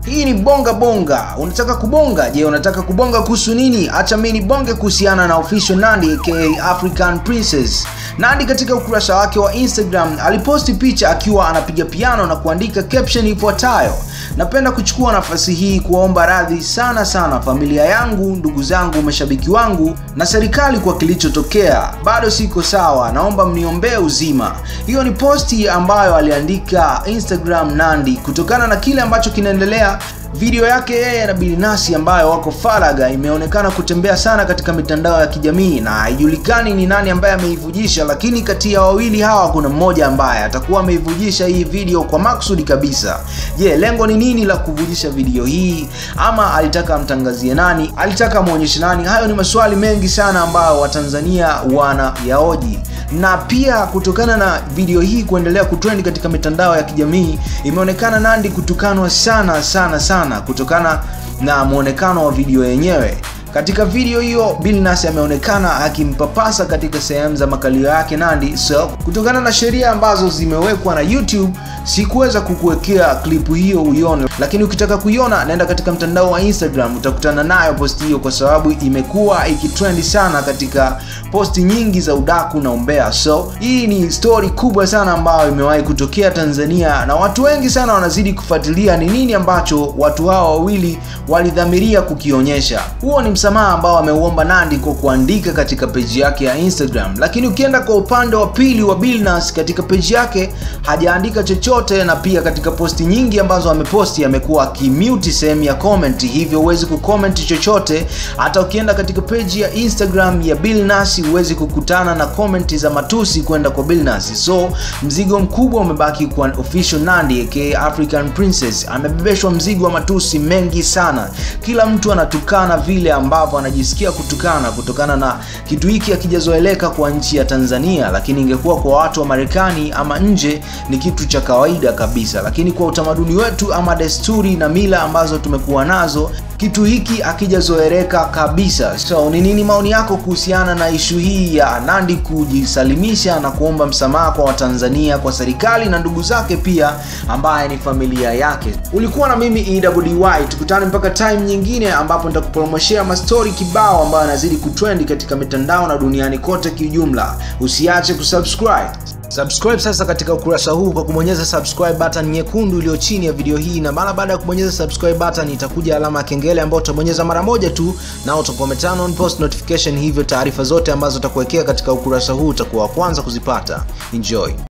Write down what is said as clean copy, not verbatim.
Hii ni bonga bonga. Unataka kubonga? Je, unataka kubonga kuhusu nini? Acha mimi nibonge kuhusiana na official Nandy aka African Princess. Nandy katika ukurasa wake wa Instagram aliposti picha akiwa anapiga piano na kuandika caption ifuatayo: napenda kuchukua nafasi hii kuwaomba radhi sana familia yangu, ndugu zangu, mashabiki wangu na serikali kwa kilichotokea. Bado siko sawa, naomba mniombee uzima. Hiyo ni posti ambayo aliandika Instagram Nandy kutokana na kile ambacho kinaendelea. Video yake yeye na Billnass ambayo wako faraga imeonekana kutembea sana katika mitandao ya kijamii na haijulikani ni nani ambaye ameivujisha, lakini kati ya wawili hawa kuna mmoja ambaye atakuwa ameivujisha hii video kwa maksudi kabisa. Je, lengo ni nini la kuvujisha video hii? Ama alitaka amtangazie nani? Alitaka muonyeshe nani? Hayo ni maswali mengi sana ambayo Watanzania wanayaoji. Na pia kutokana na video hii kuendelea kutrend katika mitandao ya kijamii, imeonekana Nandy kutukanwa sana kutokana na muonekano wa video yenyewe. Katika video hiyo Billnass ameonekana akimpapasa katika sehemu za makalio yake Nandy. So kutokana na sheria ambazo zimewekwa na YouTube, sikuweza kukuwekea klipu hiyo uione, lakini ukitaka kuiona nenda katika mtandao wa Instagram utakutana nayo posti hiyo, kwa sababu imekuwa ikitrend sana katika posti nyingi za udaku na umbea. So hii ni story kubwa sana ambayo imewahi kutokea Tanzania na watu wengi sana wanazidi kufuatilia ni nini ambacho watu hao wawili walidhamiria kukionyesha. Huo ni msamaha ambao ameuomba Nandy kwa kuandika katika page yake ya Instagram, lakini ukienda kwa upande wa pili wa Billnass, katika page yake hajaandika chochote, na pia katika posti nyingi ambazo ameposti amekuwa akimute sehemu ya comment, hivyo huwezi kucomment chochote. Hata ukienda katika page ya Instagram ya Billnass huwezi kukutana na comment za matusi kwenda kwa Billnass. So mzigo mkubwa umebaki kwa official Nandy aka African Princess. Amebebeshwa mzigo wa matusi mengi sana. Kila mtu anatukana vile ambavyo anajisikia kutukana, kutokana na kitu hiki hakijazoeleka kwa nchi ya Tanzania, lakini ingekuwa kwa watu wa Marekani ama nje ni kitu cha kawaida kabisa. Lakini kwa utamaduni wetu ama desturi na mila ambazo tumekuwa nazo, kitu hiki hakijazoeleka kabisa. So ni nini maoni yako kuhusiana na issue hii ya Nandy kujisalimisha na kuomba msamaha kwa Watanzania, kwa serikali na ndugu zake pia ambaye ni familia yake? Ulikuwa na mimi EWDY, tukutane mpaka time nyingine ambapo nitakupromoshia mastori kibao ambayo yanazidi kutrend katika mitandao na duniani kote kiujumla. Usiache kusubscribe. Subscribe sasa katika ukurasa huu kwa kubonyeza subscribe button nyekundu iliyo chini ya video hii, na mara baada ya kubonyeza subscribe button itakuja alama ya kengele ambayo utabonyeza mara moja tu na utakuwa turn on post notification, hivyo taarifa zote ambazo utakuwekea katika ukurasa huu utakuwa wa kwanza kuzipata. Enjoy.